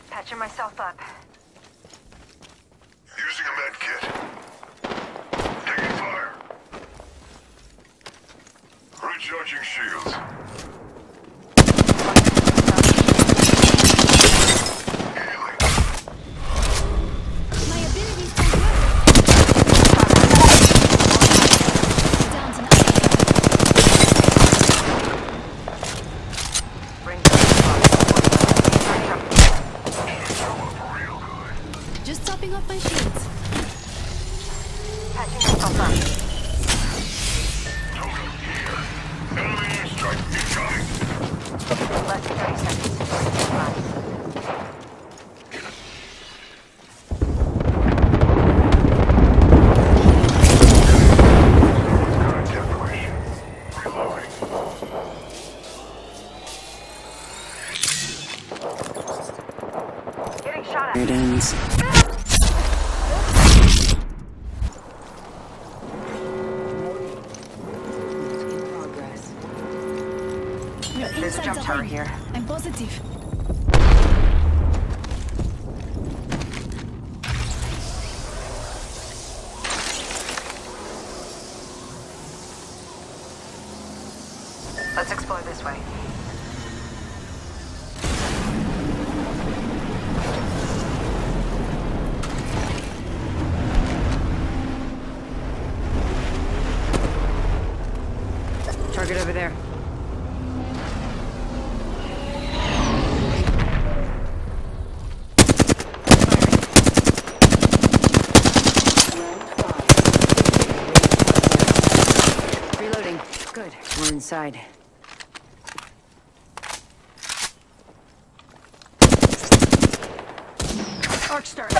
Patching myself up. Using a med kit. Taking fire. Recharging shields. Healing. My abilities don't work. Down to nothing. Bring Show up real good. Just topping off my shields. patching myself up. Totem here. Enemy airstrike incoming. Less than 30 seconds. Fine. Contact question. Reloading. Getting shot at. It ends. In progress. We're There's a inside jump the tower ring. here. I'm positive. Let's explore this way. Target over there. Reloading. Good. We're inside. Arc start.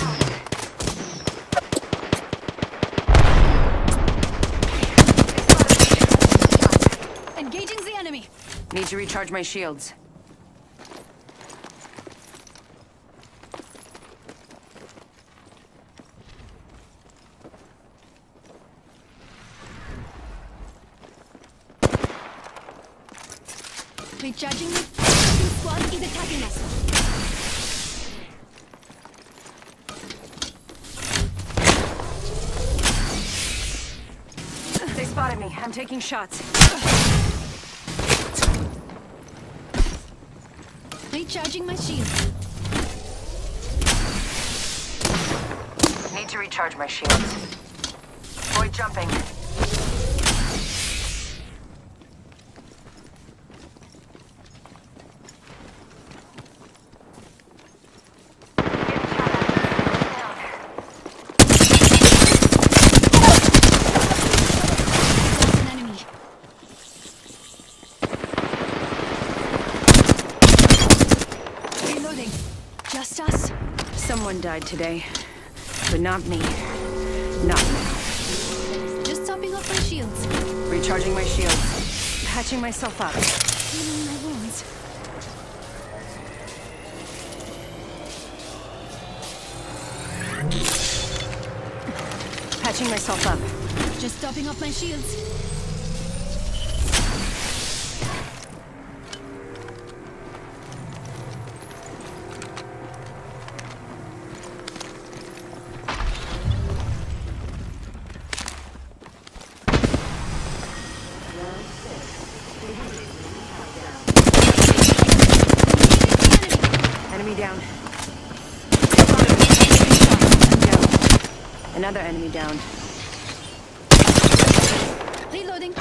Engaging the enemy. Need to recharge my shields. Recharging me. Second squad is attacking us. They spotted me. I'm taking shots. Recharging my shield. Need to recharge my shields. Void jumping. That's an enemy. Reloading. Just us. Someone died today, but not me. Not now. Just topping off my shields. Recharging my shields. Patching myself up. Healing my wounds. Patching myself up. Just topping off my shields. Enemy down. Down. Another enemy down. Reloading.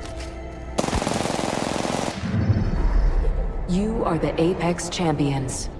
You are the Apex Champions.